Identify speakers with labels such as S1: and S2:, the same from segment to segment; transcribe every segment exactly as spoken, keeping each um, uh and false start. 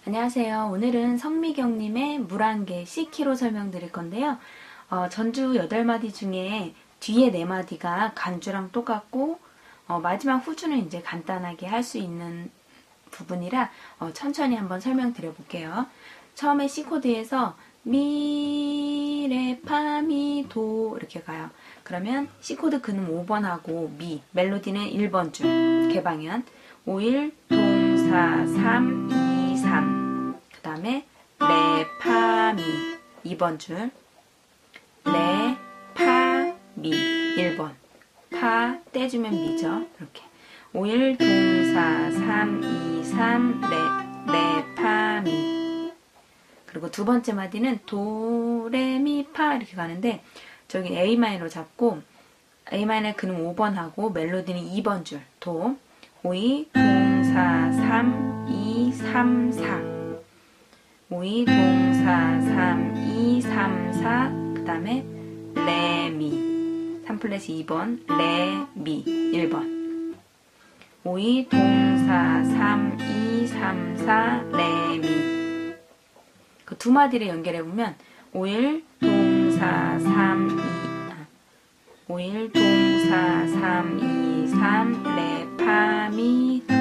S1: 안녕하세요. 오늘은 성미경님의 물안개 C키로 설명드릴 건데요. 어, 전주 여덟 마디 중에 뒤에 네 마디가 간주랑 똑같고 어, 마지막 후주는 이제 간단하게 할 수 있는 부분이라 어, 천천히 한번 설명드려 볼게요. 처음에 C 코드에서 미, 레, 파, 미, 도 이렇게 가요. 그러면 C 코드 근음 오 번 하고 미, 멜로디는 일 번 줄, 개방현 오, 일, 동, 사, 삼, 이, 삼 그 다음에 레, 파, 미 이 번 줄, 레, 파, 미 일 번, 파 떼주면 미죠. 이렇게 오, 일, 동, 사, 삼, 이, 삼, 레, 레, 파, 미. 그리고 두 번째 마디는 도, 레, 미, 파 이렇게 가는데 저기 A 마이너로 잡고 A 마이너 근음 오 번 하고 멜로디는 이 번 줄, 도, 오, 이, 동, 사, 삼, 이, 삼, 사 오, 이, 동, 사, 삼, 이, 삼, 사 그 다음에 레, 미 삼 플랫 이 번, 레, 미 일 번 오, 이, 동, 사, 삼, 이, 삼, 사, 레, 미 그 두 마디를 연결해보면 오, 일, 동, 사, 삼, 이 오, 일, 동, 사, 삼, 이, 삼, 레, 파, 미, 도,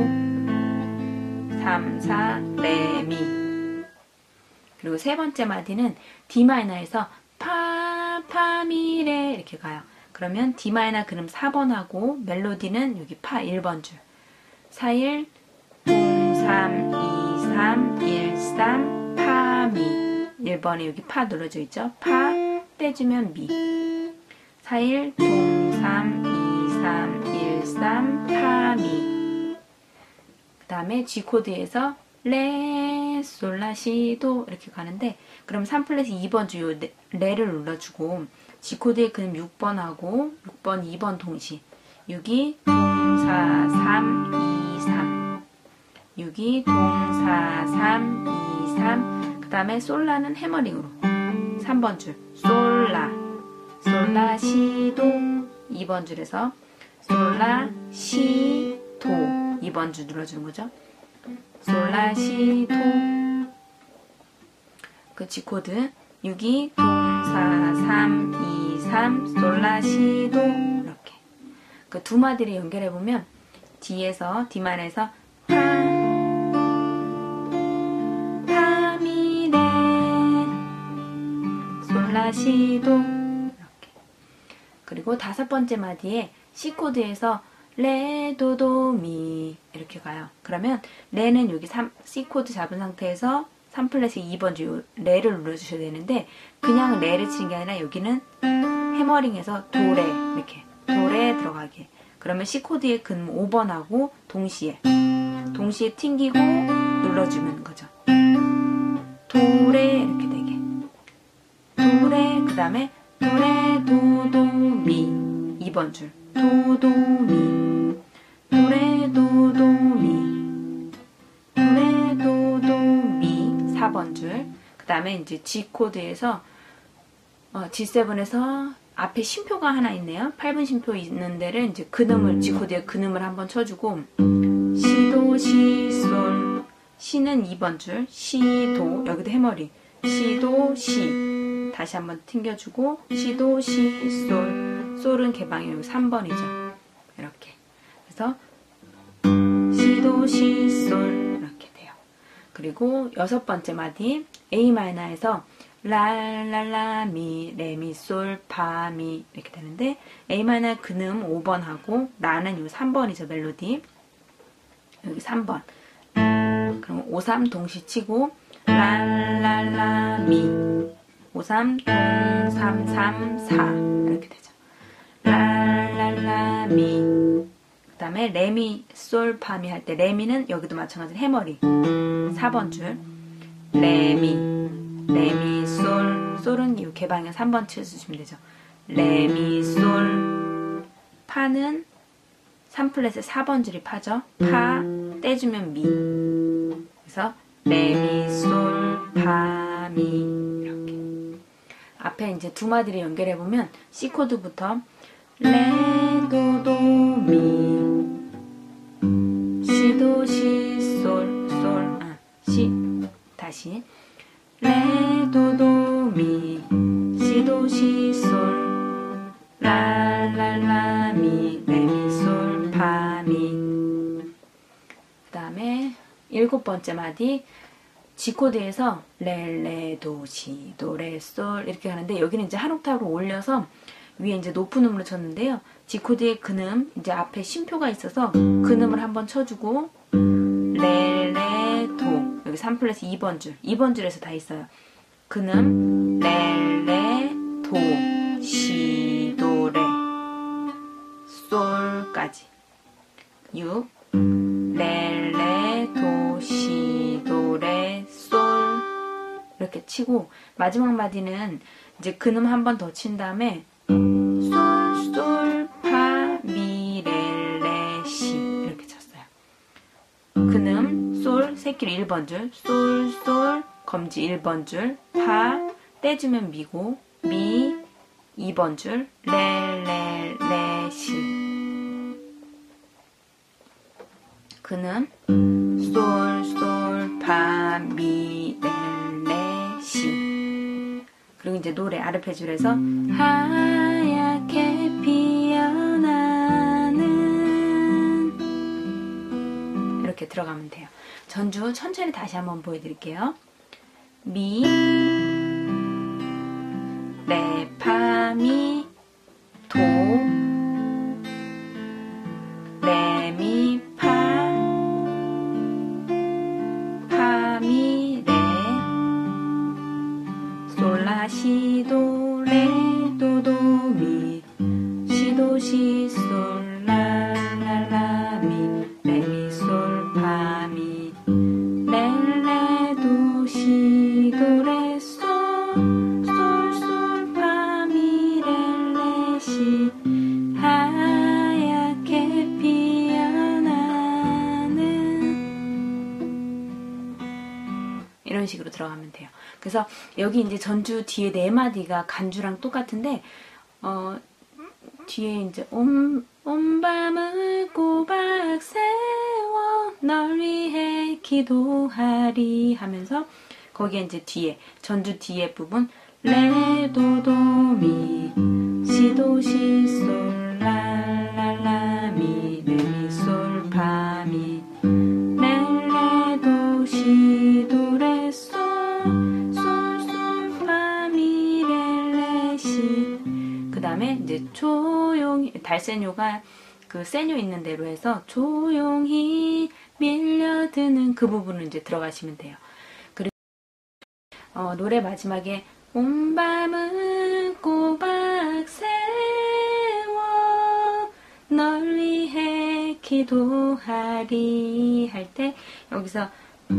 S1: 삼, 사, 레, 미. 그리고 세 번째 마디는 D 마이너에서 파, 파, 미, 레 이렇게 가요. 그러면 D 마이너 근음 사 번 하고 멜로디는 여기 파 일 번 줄. 사, 일, 동, 삼, 이, 삼, 일, 삼, 파, 미. 일 번에 여기 파 눌러져 있죠. 파 떼주면 미. 사, 일, 동, 삼, 이, 삼, 일, 삼, 파, 미. 그 다음에 G 코드에서 레, 솔, 라, 시, 도 이렇게 가는데 그럼 삼 플랫 이 번 주 요 레를 눌러주고 G 코드의 근음 육 번 하고 육 번, 이 번 동시 육, 이, 동, 사, 삼, 이, 삼 육, 이, 동, 사, 삼, 이, 삼 그 다음에 솔라는 해머링으로 삼 번 줄 솔라 솔라, 시, 도 이 번 줄에서 솔라, 시, 도 이 번 줄 눌러주는 거죠. 솔라, 시, 도 그 G 코드 육, 이, 동, 사, 삼, 이, 삼 솔라, 시, 도 이렇게 그 두 마디를 연결해보면 D에서 D 마이너에서 파, 파, 미, 레 솔라, 시, 도 이렇게 그리고 다섯 번째 마디에 C 코드에서 레, 도, 도, 미 이렇게 가요. 그러면 레는 여기 삼, C 코드 잡은 상태에서 삼 플랫 이 번 주 레를 눌러주셔야 되는데 그냥 레를 치는 게 아니라 여기는 해머링에서 도, 레 이렇게 도, 레 들어가게 그러면 C 코드의 근음 오 번 하고 동시에 동시에 튕기고 눌러주는 거죠. 도, 레 이렇게 되게 도, 레 그 다음에 도, 레, 도, 도, 미 이 번 줄 도, 도, 미 도, 레, 도, 도, 미 도, 레, 도, 도, 미 사 번 줄 그 다음에 이제 G 코드에서 어, 지 세븐에서 앞에 쉼표가 하나 있네요. 팔 분 쉼표 있는 데를 이제 근음을 G 코드에 근음을 한번 쳐주고 시도, 시, 솔 시는 이 번 줄 시도 여기도 해머리 시도, 시 다시 한번 튕겨주고 시도, 시, 솔 솔은 개방이 여기 삼 번이죠. 이렇게 그래서 시도, 시, 솔 이렇게 돼요. 그리고 여섯 번째 마디 A 마이너에서 라, 라, 라, 미, 레, 미, 솔, 파, 미 이렇게 되는데 A 마이너 근음 오 번 하고 라는 요 삼 번이죠. 멜로디 여기 삼 번 그럼 오, 삼 동시 치고 라, 라, 라, 미 오, 삼, 동, 삼, 삼, 사 이렇게 되죠. 라, 라, 라, 미 그 다음에 레미, 솔, 파미 할 때 레미는 여기도 마찬가지로 해머리 사 번 줄 레미, 레미, 솔 솔은 이 개방현 삼 번 쳐주시면 되죠. 레미, 솔 파는 삼 플랫의 사 번 줄이 파죠. 파 떼주면 미 그래서 레미, 솔, 파, 미 이렇게 앞에 이제 두 마디를 연결해보면 C 코드부터 레, 도, 도, 미 시도, 시, 솔, 솔 아, 시 다시 레, 도, 도, 미, 시, 도, 시, 솔, 라, 라, 라, 미, 레, 미, 솔, 파, 미. 그 다음에 일곱 번째 마디 G 코드에서 레, 레, 도, 시, 도, 레, 솔 이렇게 가는데 여기는 이제 한 옥타브로 올려서 위에 이제 높은 음으로 쳤는데요. G 코드의 근음 이제 앞에 쉼표가 있어서 근음을 한번 쳐주고 레, 레, 도 여기 삼 플러스 이 번 줄 이 번 줄에서 다 있어요. 근음 레, 레, 도, 시, 도, 레, 솔까지 육 레, 레, 도, 시, 도, 레, 솔 이렇게 치고 마지막 마디는 이제 근음 한 번 더 친 다음에 솔, 솔, 파, 미, 레, 레, 시 이렇게 쳤어요. 근음, 솔, 새끼로 일 번 줄, 솔, 솔, 검지 일 번 줄, 파, 떼주면 미고, 미, 이 번 줄, 레, 레, 레, 시. 근음, 솔, 솔, 파, 미, 레, 레, 시. 그리고 이제 노래 아르페지오에서 하얗게 피어나는 이렇게 들어가면 돼요. 전주 천천히 다시 한번 보여드릴게요. 미, 레, 파, 미, 도, 레, 미, 파, 파, 미, 레, 솔, 라, 시, 도, 레, 도, 도, 미, 시, 도, 시, 솔, 라, 라, 라, 미, 레, 미, 솔, 파, 미, 레, 레, 도, 시, 도, 레, 솔, 솔, 솔, 파, 미, 레, 레, 시, 하얗게 피어나는 이런 식으로 들어가면 돼요. 그래서 여기 이제 전주 뒤에 네 마디가 간주랑 똑같은데 어 뒤에 이제 온, 온 밤을 꼬박 세워 널 위해 기도하리 하면서 거기에 이제 뒤에 전주 뒤에 부분 레, 도, 도, 미, 시, 도, 시, 솔, 라, 라, 라, 미, 레, 미, 솔, 파, 미, 레, 레, 도, 시, 도, 레, 솔, 솔, 솔, 파, 미, 레, 레, 시. 그 다음에 이제 조용히 달세뇨가 그 세뇨 있는 대로 해서 조용히 밀려드는 그 부분을 이제 들어가시면 돼요. 그리고 어, 노래 마지막에 온 밤을 꼬박 세워 널 위해 기도하리 할 때 여기서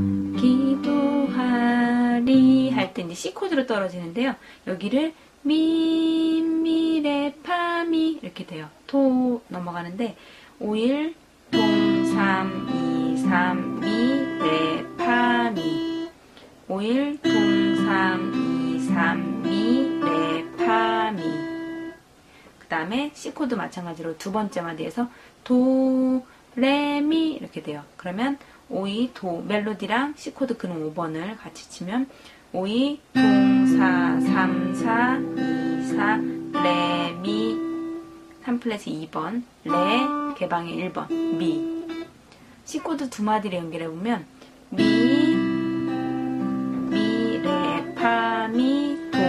S1: 기도하리 할 때 이제 C 코드로 떨어지는데요. 여기를 미, 미, 레, 파, 미 이렇게 돼요. 토 넘어가는데 오일, 동, 삼, 이, 삼, 미, 레, 파, 미 오일, 동, 삼, 이, 삼, 미, 레, 파, 미 그 다음에 C 코드 마찬가지로 두 번째 마디에서 도, 레, 미 이렇게 돼요. 그러면 오이, 도, 멜로디랑 C 코드 근음 오 번을 같이 치면 오이, 동, 사, 삼, 사, 이, 사, 레, 미 삼 플랫 이 번, 레, 개방의 일 번, 미 C 코드 두 마디를 연결해보면 미, 미, 레, 파, 미, 도,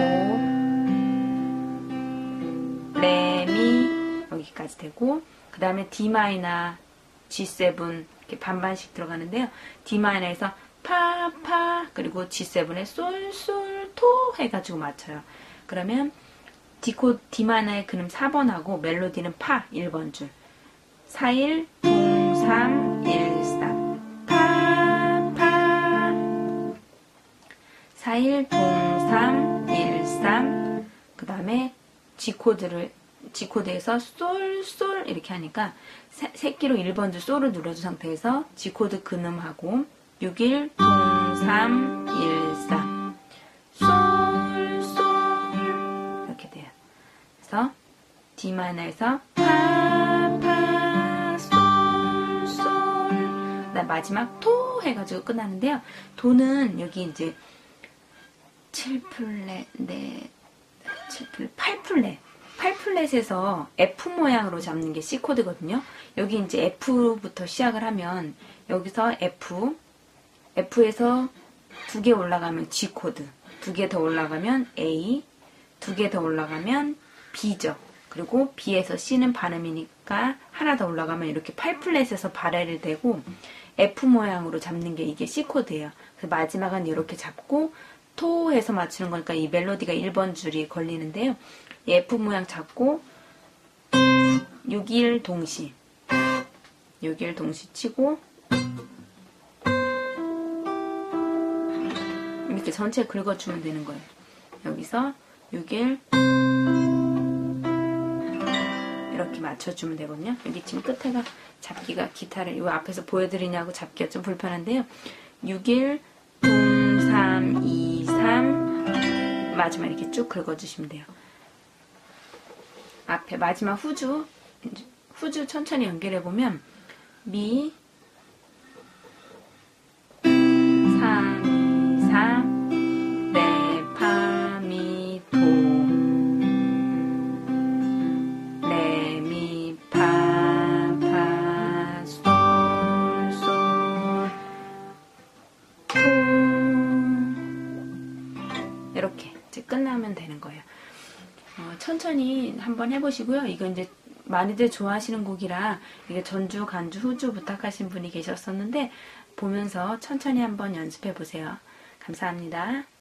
S1: 레, 미 여기까지 되고 그 다음에 D 마이너, 지 세븐 이렇게 반반씩 들어가는데요. D 마이너에서 파, 파 그리고 지 세븐에 솔, 솔, 토 해가지고 맞춰요. 그러면 D 코, D 마이너의 근음 사 번하고 멜로디는 파 일 번 줄 사, 일, 동, 삼, 일, 삼 파, 파 사, 일, 동, 삼, 일, 삼 그 다음에 G 코드를 G 코드에서 솔, 솔 이렇게 하니까 새, 새끼로 일 번 줄 솔을 눌러준 상태에서 G 코드 근음하고 육, 일, 동, 삼, 일, 삼 솔, 솔 이렇게 돼요. 그래서 D 마이너에서 파, 파, 솔, 솔 그 그다음 마지막 토 해가지고 끝나는데요. 도는 여기 이제 칠 플랫, 네, 칠 플랫, 팔 플랫, 팔 플랫에서 F 모양으로 잡는 게 C 코드거든요. 여기 이제 F부터 시작을 하면 여기서 F, F에서 두 개 올라가면 G 코드, 두 개 더 올라가면 A, 두 개 더 올라가면 B죠. 그리고 B에서 C는 반음이니까 하나 더 올라가면 이렇게 팔 플랫에서 발해를 대고 F 모양으로 잡는 게 이게 C 코드예요. 그래서 마지막은 이렇게 잡고 토 해서 맞추는 거니까 이 멜로디가 일 번 줄이 걸리는데요. 이 F 모양 잡고 육 일 동시 육 일 동시 치고 이렇게 전체 긁어주면 되는 거예요. 여기서 육 일 이렇게 맞춰주면 되거든요. 여기 지금 끝에가 잡기가 기타를 이 앞에서 보여드리냐고 잡기가 좀 불편한데요. 육 일 동, 삼, 이, 삼 마지막 이렇게 쭉 긁어주시면 돼요. 앞에 마지막 후주 후주 천천히 연결해보면 미, 삼, 이, 사, 레, 파, 미, 도, 레, 미, 파, 파, 솔, 솔, 토 이렇게 이제 끝나면 되는 거예요. 어, 천천히 한번 해보시고요. 이거 이제 많이들 좋아하시는 곡이라 이게 전주, 간주, 후주 부탁하신 분이 계셨었는데 보면서 천천히 한번 연습해 보세요. 감사합니다.